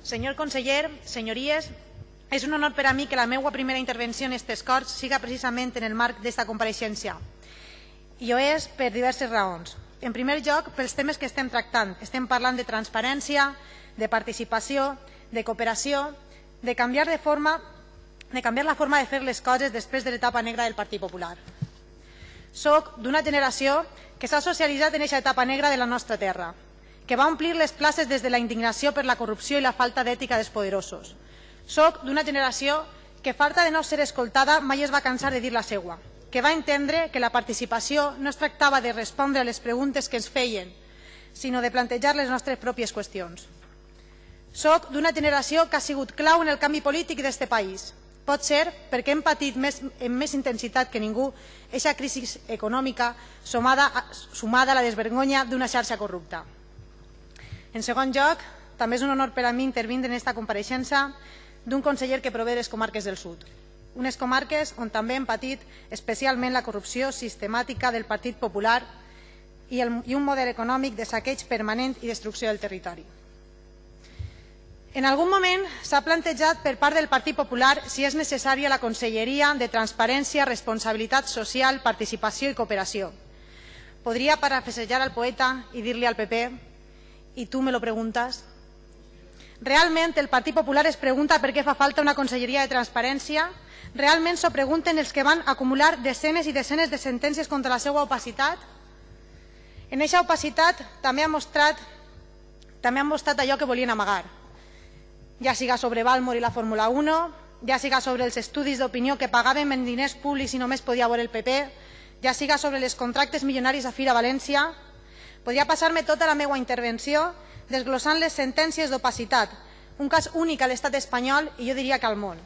Senyor conseller, senyories, és un honor per a mi que la meva primera intervenció en aquestes Corts siga precisament en el marc d'esta compareixença. I ho és per diverses raons. En primer lloc, pels temes que estem tractant. Estem parlant de transparència, de participació, de cooperació, de canviar la forma de fer les coses després de l'etapa negra del Partit Popular. Soc d'una generació que s'ha socialitzat en aquesta etapa negra de la nostra terra, que va omplir les places des de la indignació per la corrupció i la falta d'ètica dels poderosos. Soc d'una generació que, farta de no ser escoltada, mai es va cansar de dir la seua, que va entendre que la participació no es tractava de respondre a les preguntes que ens feien, sinó de plantejar les nostres pròpies qüestions. Soc d'una generació que ha sigut clau en el canvi polític d'este país. Pot ser perquè hem patit amb més intensitat que ningú aquesta crisi econòmica sumada a la desvergonya d'una xarxa corrupta. En segon lloc, també és un honor per a mi intervindre en aquesta compareixença d'un conseller que prové de les comarques del sud, unes comarques on també hem patit especialment la corrupció sistemàtica del Partit Popular i un model econòmic de saqueig permanent i destrucció del territori. En algun moment s'ha plantejat per part del Partit Popular si és necessària la Conselleria de Transparència, Responsabilitat Social, Participació i Cooperació. Podria parafrasejar al poeta i dir-li al PP: «I tu me lo preguntas?» Realment el Partit Popular es pregunta per què fa falta una Conselleria de Transparència? Realment s'ho pregunten els que van acumular desenes i desenes de sentències contra la seva opacitat? En aquesta opacitat també han mostrat allò que volien amagar, ja siga sobre Valmor i la Fórmula 1, ja siga sobre els estudis d'opinió que pagàvem en diners públics i només podia veure el PP, ja siga sobre els contractes milionaris a Fira València. Podria passar-me tota la meva intervenció desglossant les sentències d'opacitat, un cas únic a l'estat espanyol i jo diria que al món.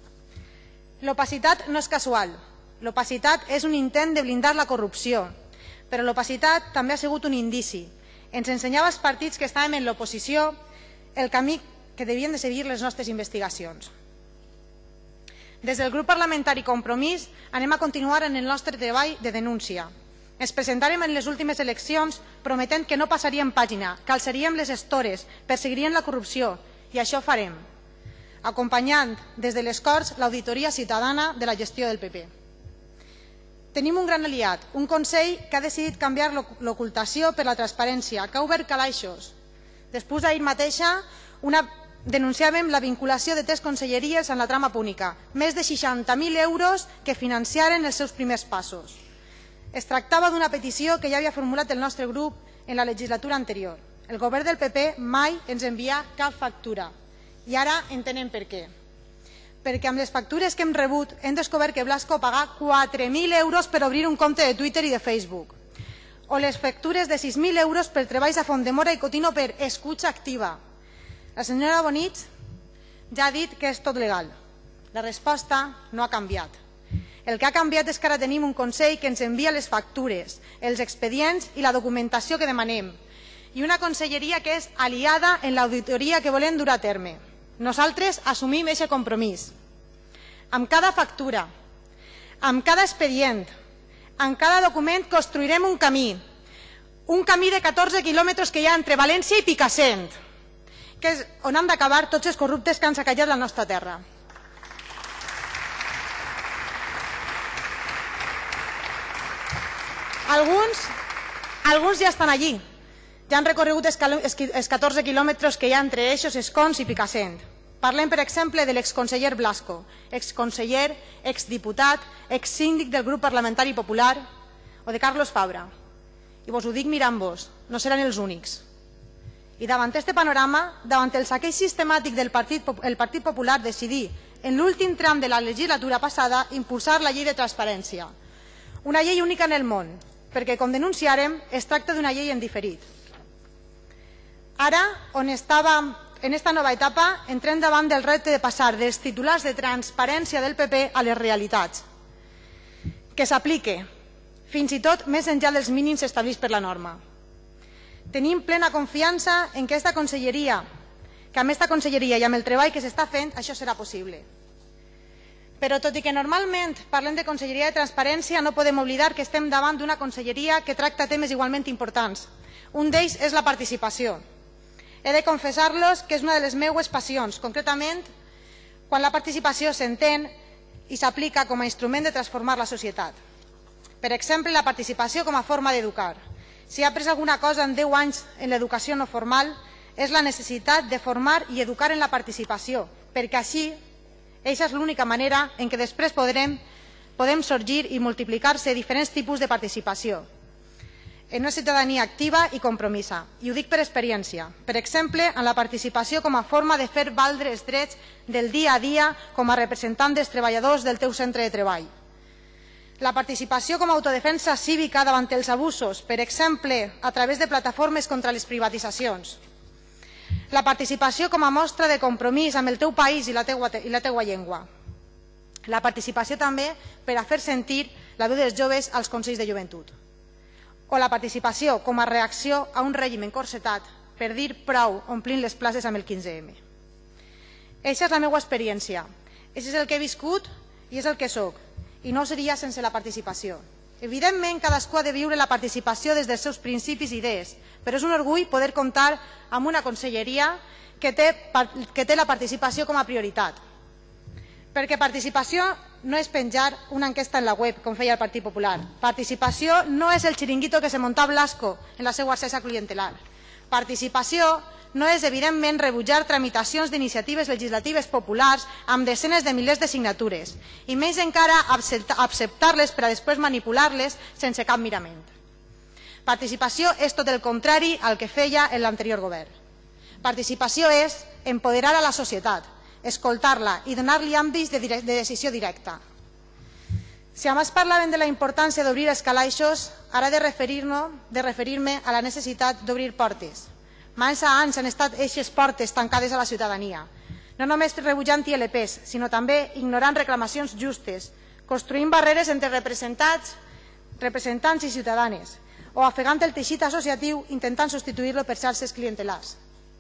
L'opacitat no és casual. L'opacitat és un intent de blindar la corrupció, però l'opacitat també ha sigut un indici. Ens ensenyava als partits que estàvem en l'oposició el camí que devien de seguir les nostres investigacions. Des del grup parlamentari Compromís anem a continuar en el nostre treball de denúncia. Ens presentarem en les últimes eleccions prometent que no passaríem pàgina, que alçaríem les estores, perseguiríem la corrupció, i això farem, acompanyant des de les Corts l'auditoria ciutadana de la gestió del PP. Tenim un gran aliat, un Consell que ha decidit canviar l'ocultació per la transparència, que ha obert calaixos. Després d'ahir mateixa denunciàvem la vinculació de 3 conselleries en la trama púnica, més de 60.000 euros que financiaren els seus primers passos. Es tractava d'una petició que ja havia formulat el nostre grup en la legislatura anterior. El govern del PP mai ens envia cap factura i ara entenem per què. Perquè amb les factures que hem rebut hem descobert que Blasco paga 4.000 euros per obrir un compte de Twitter i de Facebook, o les factures de 6.000 euros per treballs a Fontdemora i Cotino per escucha activa. La senyora Bonich ja ha dit que és tot legal. La resposta no ha canviat. El que ha canviat és que ara tenim un Consell que ens envia les factures, els expedients i la documentació que demanem, i una conselleria que és aliada en l'auditoria que volem dur a terme. Nosaltres assumim aquest compromís. Amb cada factura, amb cada expedient, amb cada document construirem un camí de 14 quilòmetres que hi ha entre València i Picassent, que és on han d'acabar tots els corruptes que han saquejat la nostra terra. Alguns ja estan allí, ja han recorregut els 14 quilòmetres que hi ha entre Eixos, Escons i Picassent. Parlem, per exemple, de l'exconseller Blasco, exconseller, exdiputat, exsíndic del grup parlamentari popular, o de Carlos Fabra. I vos ho dic mirant-vos, no seran els únics. I davant aquest panorama, davant el saqueig sistemàtic del Partit Popular, decidí, en l'últim tram de la legislatura passada, impulsar la llei de transparència. Una llei única en el món, perquè, com denunciarem, es tracta d'una llei en diferit. Ara, on estàvem en esta nova etapa, entrem davant del repte de passar dels titulars de transparència del PP a les realitats, que s'aplique, fins i tot més enllà dels mínims establerts per la norma. Tenim plena confiança en que amb esta conselleria i amb el treball que s'està fent, això serà possible. Però tot i que normalment parlem de Conselleria de Transparència, no podem oblidar que estem davant d'una conselleria que tracta temes igualment importants. Un d'ells és la participació. He de confessar-los que és una de les meues passions, concretament quan la participació s'entén i s'aplica com a instrument de transformar la societat. Per exemple, la participació com a forma d'educar. Si he après alguna cosa en 10 anys en l'educació no formal, és la necessitat de formar i educar en la participació, perquè així, aquesta és l'única manera en què després podem sorgir i multiplicar-se diferents tipus de participació en una ciutadania activa i compromisa. I ho dic per experiència. Per exemple, en la participació com a forma de fer valdre els drets del dia a dia com a representant dels treballadors del teu centre de treball. La participació com a autodefensa cívica davant els abusos, per exemple, a través de plataformes contra les privatitzacions. La participació com a mostra de compromís amb el teu país i la teua llengua. La participació també per a fer sentir la veu dels joves als consells de joventut. O la participació com a reacció a un règim encorsetat per dir prou omplint les places amb el 15M. Eixa és la meva experiència. Això és el que he viscut i és el que soc. I no seria sense la participació. Evidentment, cadascú ha de viure la participació des dels seus principis i idees, però és un orgull poder comptar amb una conselleria que té la participació com a prioritat. Perquè participació no és penjar una enquesta en la web, com feia el Partit Popular. Participació no és el xiringuito que se munta Blasco en la seva xarxa clientelar. Participació no és, evidentment, rebutjar tramitacions d'iniciatives legislatives populars amb desenes de milers de signatures, i menys encara acceptar-les per a després manipular-les sense cap mirament. Participació és tot el contrari al que feia l'anterior govern. Participació és empoderar a la societat, escoltar-la i donar-li àmbits de decisió directa. Si abans parlaven de la importància d'obrir els calaixos, ara he de referir-me a la necessitat d'obrir portes. Massa anys han estat eixes portes tancades a la ciutadania, no només rebutjant ILPs, sinó també ignorant reclamacions justes, construint barreres entre representants i ciutadanes, o afegant el teixit associatiu intentant substituir-lo per xarxes clientelars.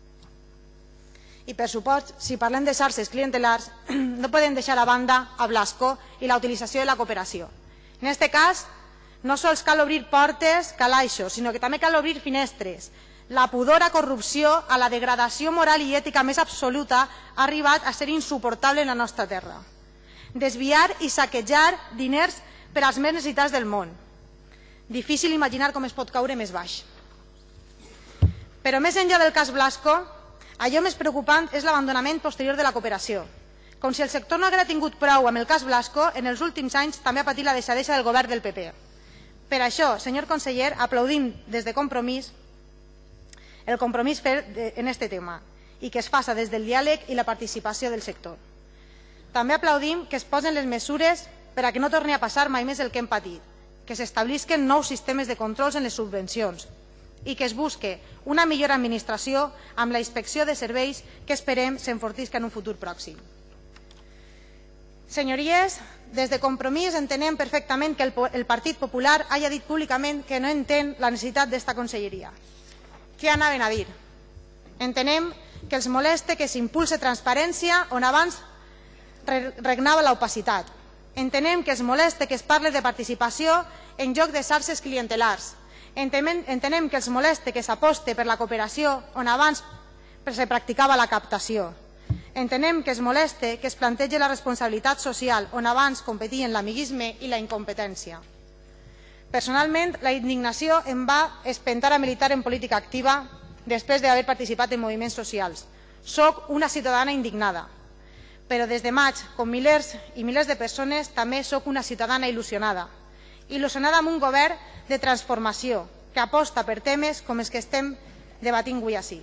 I, per supost, si parlem de xarxes clientelars, no podem deixar a banda a Blasco i la utilització de la cooperació. En aquest cas, no sols cal obrir portes, calaixos, sinó que també cal obrir finestres. La pudor a corrupció, a la degradació moral i ètica més absoluta, ha arribat a ser insuportable en la nostra terra. Desviar i saquejar diners per als més necessitats del món. Difícil imaginar com es pot caure més baix. Però més enllà del cas Blasco, allò més preocupant és l'abandonament posterior de la cooperació. Com si el sector no haguera tingut prou amb el cas Blasco, en els últims anys també ha patit la deixadesa del govern del PP. Per això, senyor conseller, aplaudim des de Compromís el compromís fet en aquest tema i que es faça des del diàleg i la participació del sector. També aplaudim que es posen les mesures per a que no torni a passar mai més el que hem patit, que s'establisquen nous sistemes de controls en les subvencions i que es busque una millor administració amb la inspecció de serveis que esperem s'enfortisca en un futur pròxim. Senyories, des de Compromís entenem perfectament que el Partit Popular hagi dit públicament que no entén la necessitat d'esta conselleria. Què anaven a dir? Entenem que els moleste que s'impulse transparència on abans regnava l'opacitat. Entenem que els moleste que es parle de participació en lloc de xarxes clientelars. Entenem que els moleste que s'aposte per la cooperació on abans se practicava la captació. Entenem que es moleste que es plantegi la responsabilitat social on abans competien l'amiguisme i la incompetència. Personalment, la indignació em va espentar a militar en política activa després d'haver participat en moviments socials. Soc una ciutadana indignada, però des de maig, com milers i milers de persones, també soc una ciutadana il·lusionada. Il·lusionada amb un govern de transformació que aposta per temes com els que estem debatint avui ací.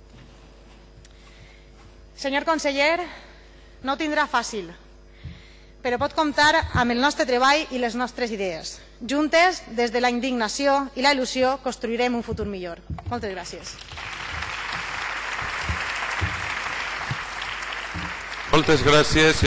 Senyor conseller, no ho tindrà fàcil, però pot comptar amb el nostre treball i les nostres idees. Juntes, des de la indignació i la il·lusió, construirem un futur millor. Moltes gràcies. Moltes gràcies.